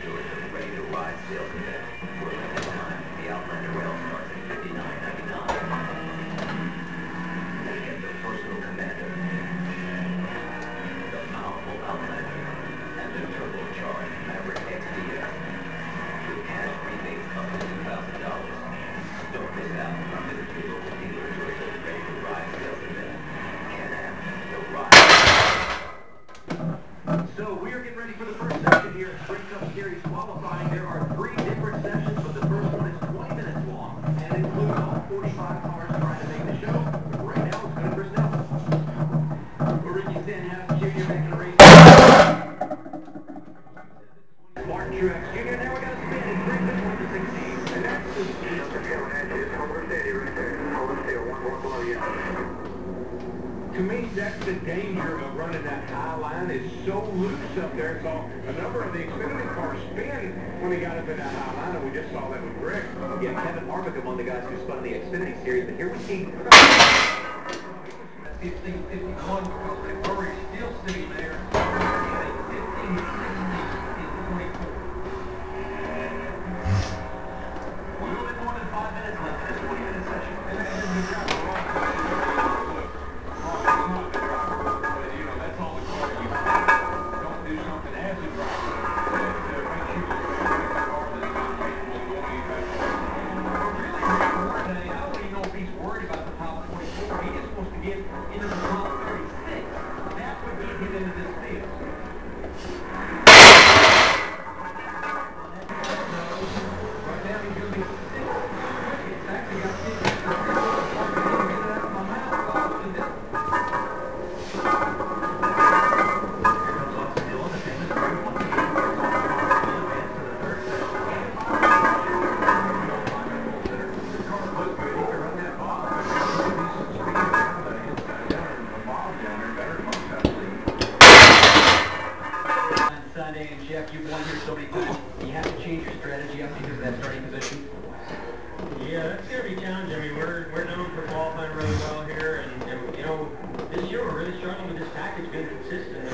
doing the ready-to-ride sales event. For a limited time, the Outlander Rail starts at $59.99. Get the personal commander, the powerful Outlander, and the turbocharged Maverick XDF. With cash rebates up to $2,000. Don't miss out on visit your local dealer during the ready-to-ride sales event. Can-Am, the ride. So we are getting ready for the first session here at Sprint Cup Series qualifying. There are 3 different sessions, but the first one is 20 minutes long and includes all 45 cars trying to make the show. Right now, it's good for Snell. Ricky Stenhouse Jr. making a race. Martin Truex Jr. Now we're going to spin in 3 minutes on the 16. And that's the speed of the tail edge. It's Homer Steady right there. Homer Steady, one more below you. To me, that's the danger of running that high line. It's so loose up there. So a number of the Xfinity cars spin when he got up in that high line, and we just saw that with Greg. Yeah, Kevin Harvick, one of the guys who spun the Xfinity Series, but here we see 1551 because Victoria's still sitting there. 1560 is 24. a little bit more than 5 minutes left in this 20-minute session. And that's in the driver wrong. Look, it's not the driver, but you know, that's all the car you don't do something as a driver that makes you a car that's not capable of going any faster. Today, I don't even know if he's worried about the top 24. He just wants to get into the top 36. That would get him into this field. Right now, he's going to be 6th. It's actually got 6th. Sunday, and Jeff, you've won here so many times. You have to change your strategy up because of that starting position. Yeah, that's going to be challenging. I mean, we're known for qualifying really well here, and you know, this year we're really struggling with this package being consistent.